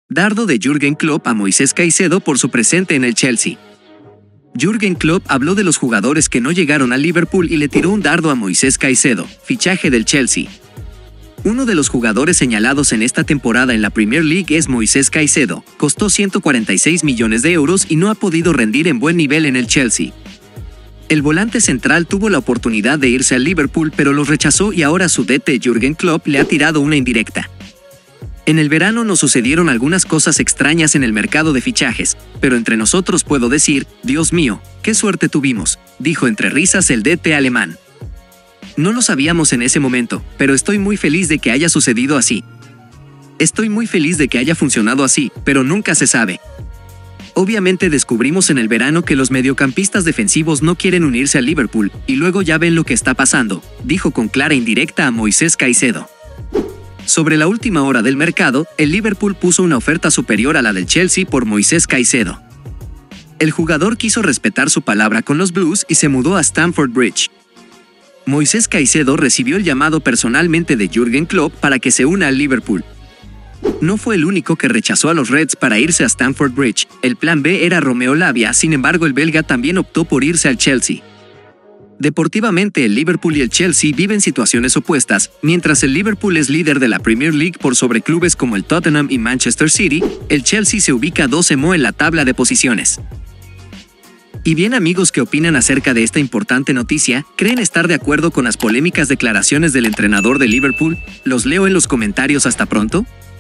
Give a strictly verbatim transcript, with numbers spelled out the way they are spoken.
Dardo de Jürgen Klopp a Moisés Caicedo por su presente en el Chelsea. Jürgen Klopp habló de los jugadores que no llegaron al Liverpool y le tiró un dardo a Moisés Caicedo, fichaje del Chelsea. Uno de los jugadores señalados en esta temporada en la Premier League es Moisés Caicedo, costó ciento cuarenta y seis millones de euros y no ha podido rendir en buen nivel en el Chelsea. El volante central tuvo la oportunidad de irse al Liverpool pero lo rechazó y ahora su D T Jürgen Klopp le ha tirado una indirecta. En el verano nos sucedieron algunas cosas extrañas en el mercado de fichajes, pero entre nosotros puedo decir, Dios mío, qué suerte tuvimos, dijo entre risas el D T alemán. No lo sabíamos en ese momento, pero estoy muy feliz de que haya sucedido así. Estoy muy feliz de que haya funcionado así, pero nunca se sabe. Obviamente descubrimos en el verano que los mediocampistas defensivos no quieren unirse al Liverpool, y luego ya ven lo que está pasando, dijo con clara indirecta a Moisés Caicedo. Sobre la última hora del mercado, el Liverpool puso una oferta superior a la del Chelsea por Moisés Caicedo. El jugador quiso respetar su palabra con los Blues y se mudó a Stamford Bridge. Moisés Caicedo recibió el llamado personalmente de Jürgen Klopp para que se una al Liverpool. No fue el único que rechazó a los Reds para irse a Stamford Bridge, el plan B era Romeo Lavia, sin embargo el belga también optó por irse al Chelsea. Deportivamente el Liverpool y el Chelsea viven situaciones opuestas, mientras el Liverpool es líder de la Premier League por sobre clubes como el Tottenham y Manchester City, el Chelsea se ubica doce-mo en la tabla de posiciones. Y bien amigos, ¿qué opinan acerca de esta importante noticia? ¿Creen estar de acuerdo con las polémicas declaraciones del entrenador de Liverpool? Los leo en los comentarios, hasta pronto.